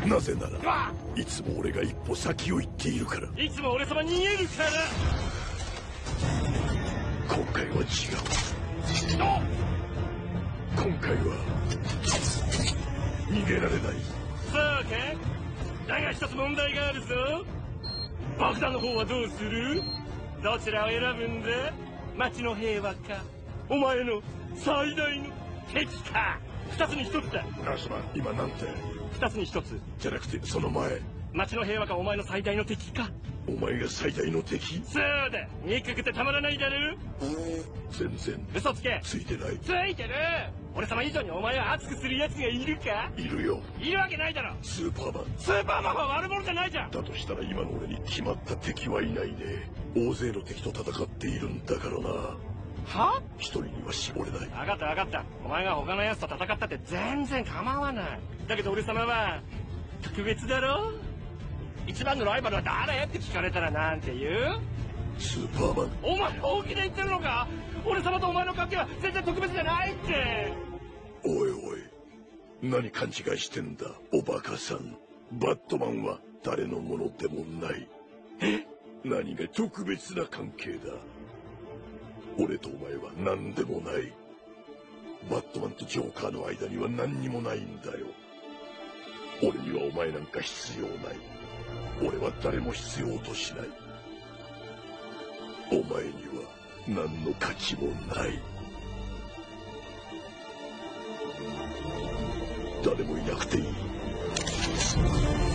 なぜならいつも俺が一歩先を行っているから。 いつも俺様逃げるから。 今回は違う。今回は逃げられない。 そうか。だが一つ問題があるぞ。爆弾の方はどうする？どちらを選ぶんだ？町の平和か、お前の最大の敵か。二つに一つだ。 ナシマン、今なんて？ 二つに一つじゃなくてその前。 町の平和かお前の最大の敵か。 お前が最大の敵？ そうだ。憎くてたまらないだろ。 全然嘘つけ。 ついてない。 ついてる。俺様以上にお前を熱くする奴がいるか？ いるよ。 いるわけないだろ。 スーパーマン。 スーパーマンは悪者じゃないじゃん。 だとしたら今の俺に決まった敵はいないね。大勢の敵と戦っているんだからな。 は？ 一人には絞れない。 分かった分かった。お前が他の奴と戦ったって全然構わない。だけど俺様は特別だろ。一番のライバルは誰って聞かれたらなんて言う？ スーパーマン。 お前本気で言ってるのか？俺様とお前の関係は全然特別じゃないって。 おいおい、何勘違いしてんだおバカさん。バットマンは誰のものでもない。 え？ 何が特別な関係だ？俺とお前は何でもない。バットマンとジョーカーの間には何にもないんだよ。俺にはお前なんか必要ない。俺は誰も必要としない。お前には何の価値もない。誰もいなくていい。